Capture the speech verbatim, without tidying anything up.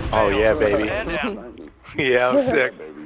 Oh yeah, failed. baby. Man down. Yeah, I'm sick.